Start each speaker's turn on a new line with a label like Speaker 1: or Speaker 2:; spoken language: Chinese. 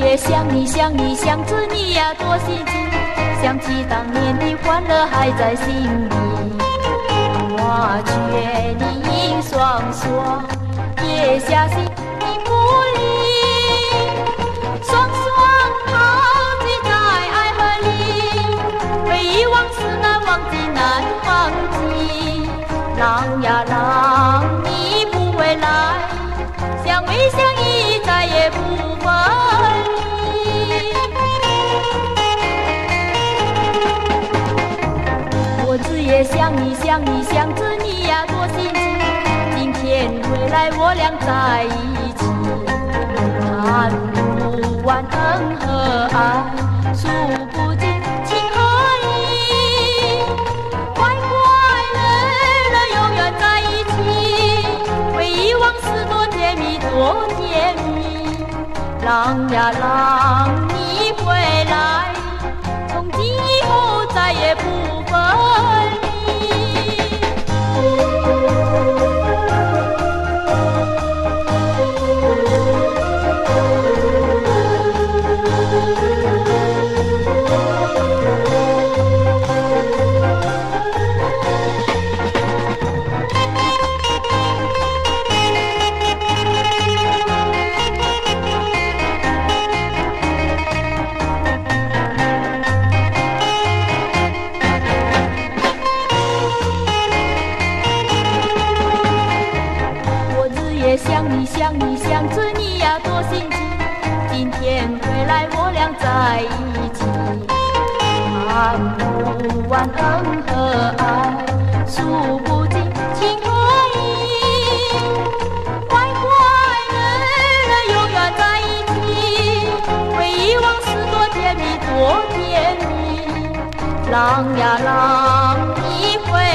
Speaker 1: 夜想你想你想着你呀多心急，想起当年的欢乐还在心里。花却你双双，夜下心的不离，双双抛弃在爱河里，回忆往事难忘记难忘记。浪呀浪，你不回来，相偎相依再也不分离。我日夜想你想你想着你呀多心急，今天回来我俩在一起，谈不完恩和爱，数不尽情和义，乖乖乐乐永远在一起，回忆往事多甜蜜多甜蜜。浪呀浪，你回来，从今以后再也不分离。想你想你想着你呀多心急，今天回来我俩在一起，谈不完恩和爱，数不尽情和义，乖乖乐乐永远在一起，回忆往事多甜蜜多甜蜜。浪呀浪，你回